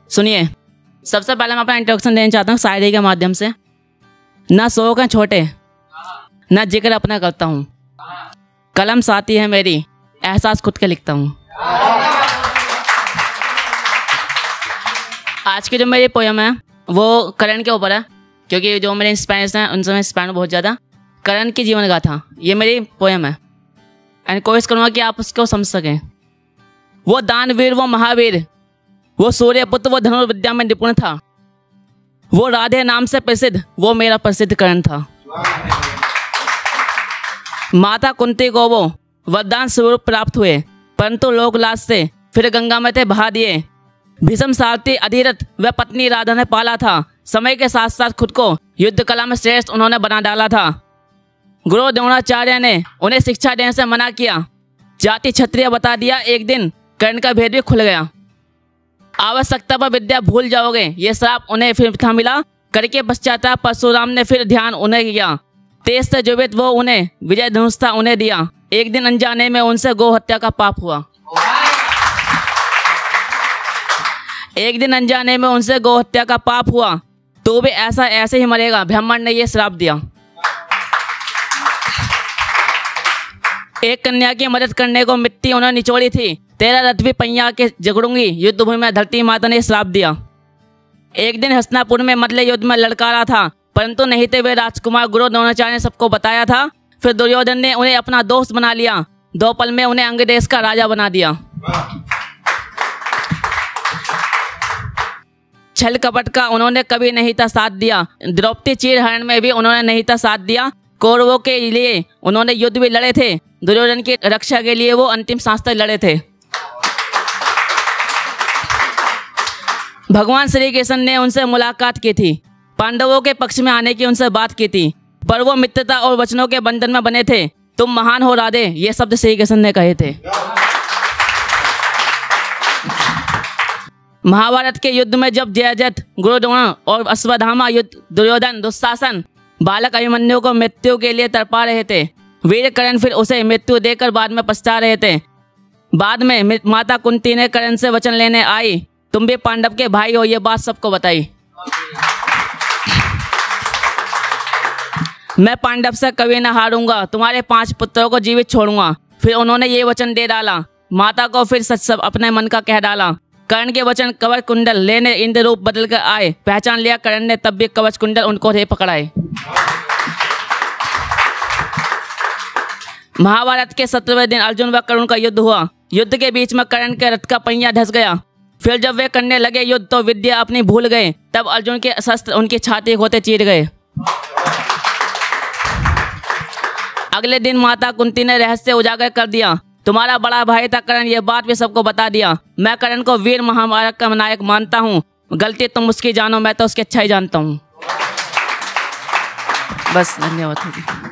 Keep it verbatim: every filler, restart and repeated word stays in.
सुनिए, सबसे पहले मैं अपना इंट्रोडक्शन देना चाहता हूँ शायरी के माध्यम से। ना शौक हैं छोटे, ना जिक्र अपना करता हूँ, कलम साथी है मेरी, एहसास खुद के लिखता हूँ। आज की जो मेरी पोयम है वो करण के ऊपर है, क्योंकि जो मेरे इंस्पायरेशन हैं उनसे मैं इंस्पायर बहुत ज़्यादा। करण की जीवन गाथा ये मेरी पोयम है एंड कोशिश करूँगा कि आप उसको समझ सकें। वो दानवीर, वो महावीर, वो सूर्यपुत्र, वो धनुर्विद्या में निपुण था, वो राधे नाम से प्रसिद्ध, वो मेरा प्रसिद्ध करण था। माता कुंती को वो वरदान स्वरूप प्राप्त हुए, परंतु लोक लाज से फिर गंगा में थे बहा दिए। भीष्म सारथी अधिरथ व पत्नी राधा ने पाला था, समय के साथ साथ खुद को युद्ध कला में श्रेष्ठ उन्होंने बना डाला था। गुरु द्रोणाचार्य ने उन्हें शिक्षा देने से मना किया, जाति क्षत्रिय बता दिया, एक दिन कर्ण का भेद भी खुल गया। आवश्यकता पर विद्या भूल जाओगे, ये श्राप उन्हें फिर था मिला, करके पश्चाताप परशुराम ने फिर ध्यान उन्हें किया। तेज से जीवित वो उन्हें विजय धनुष था उन्हें दिया, एक दिन अनजाने में उनसे गौ हत्या का पाप हुआ। एक दिन अनजाने में उनसे गौ हत्या का पाप हुआ, तो भी ऐसा ऐसे ही मरेगा, ब्राह्मण ने यह श्राप दिया। एक कन्या की मदद करने को मिट्टी उन्होंने निचोड़ी थी, तेरा रथ भी पहिया के जगड़ूंगी, युद्ध भूमि में धरती माता ने श्राप दिया। एक दिन हस्तिनापुर में मल्ल युद्ध में लड़कारा था, परंतु नहीं थे वे राजकुमार, गुरु द्रोणाचार्य ने सबको बताया था। फिर दुर्योधन ने उन्हें अपना दोस्त बना लिया, दो पल में उन्हें अंग देश का राजा बना दिया। छल कपट का उन्होंने कभी नहीं था साथ दिया, द्रौपदी चीरहरण में भी उन्होंने नहीं था साथ दिया। कौरवों के लिए उन्होंने युद्ध भी लड़े थे, दुर्योधन की रक्षा के लिए वो अंतिम सांस तक लड़े थे। भगवान श्री कृष्ण ने उनसे मुलाकात की थी, पांडवों के पक्ष में आने की उनसे बात की थी, पर वो मित्रता और वचनों के बंधन में बने थे। तुम महान हो राधे, ये शब्द श्री कृष्ण ने कहे थे। महाभारत के युद्ध में जब जयद्रथ, गुरु द्रोण और अश्वत्थामा युद्ध दुर्योधन, दुशासन, बालक अभिमन्यु को मृत्यु के लिए तड़पा रहे थे, वीर कर्ण फिर उसे मृत्यु देकर बाद में पछता रहे थे। बाद में माता कुंती ने कर्ण से वचन लेने आई, तुम भी पांडव के भाई हो, ये बात सबको बताई। मैं पांडव से कभी न हारूंगा, तुम्हारे पांच पुत्रों को जीवित छोड़ूंगा। फिर उन्होंने ये वचन दे डाला, माता को फिर सच सब अपने मन का कह डाला। कर्ण के वचन कवच कुंडल लेने इंद्र रूप बदल कर आए, पहचान लिया कर्ण ने तब भी कवच कुंडल उनको थे पकड़ाए। महाभारत के सत्रहवें दिन अर्जुन व कर्ण का युद्ध हुआ, युद्ध के बीच में कर्ण के रथ का पहिया धस गया। फिर जब वे करने लगे युद्ध तो विद्या अपनी भूल गए, तब अर्जुन के शस्त्र उनकी छाती होते चीर गए। अगले दिन माता कुंती ने रहस्य उजागर कर दिया, तुम्हारा बड़ा भाई था कर्ण, ये बात भी सबको बता दिया। मैं कर्ण को वीर महाभारत का नायक मानता हूँ, गलती तुम उसकी जानो, मैं तो उसकी अच्छा ही जानता हूँ। बस, धन्यवाद।